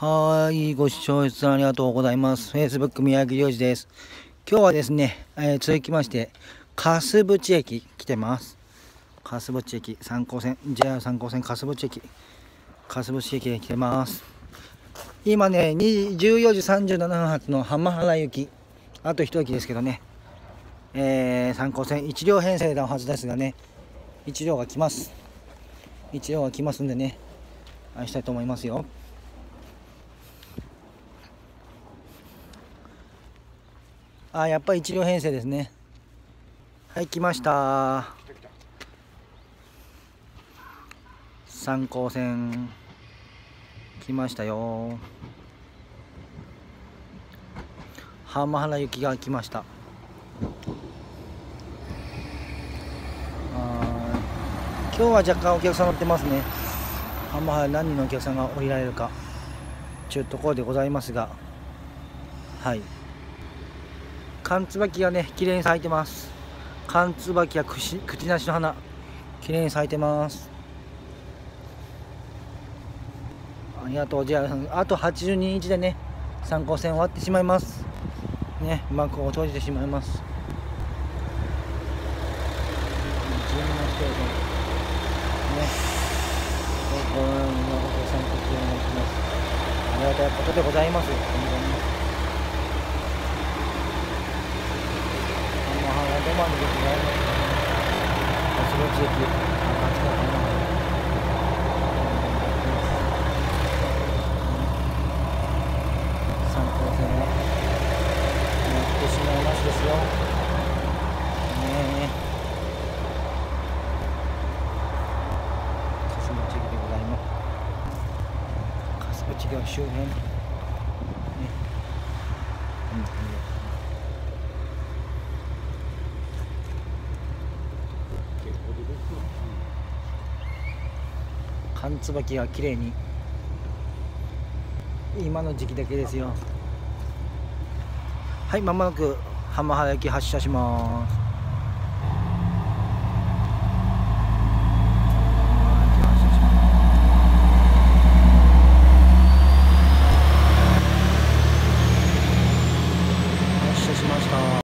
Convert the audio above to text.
ご視聴ありがとうございます。Facebook 宮城良二です。今日はですね、続きまして、粕渕駅来てます。粕渕駅、3号線、JR 3号線粕渕駅、粕渕駅へ来てます。今ね、14時37分発の浜原行き、あと一駅ですけどね、3号線1両編成のはずですがね、1両が来ます。1両が来ますんでね、したいと思いますよ。やっぱり1両編成ですね。はい、来ました。3号線来ましたよ。浜原行きが来ました。今日は若干お客さん乗ってますね。浜原何人のお客さんが降りられるかちゅうところでございますが、はい、缶椿がね綺麗に咲いてます。缶椿や口なしの花綺麗に咲いてます。ありがとう。じゃああと80人1でね3号線終わってしまいますね。幕を閉じてしまいます。12のステーションね、このようにお客さんと気を持ちます。ありがたいことでございます。本当にどまでございます。粕渕駅、3号線はやってしまいましですよ。粕渕駅でございます。粕渕駅周辺、缶椿が綺麗に今の時期だけですよ。はい、まもなく浜原駅発車します。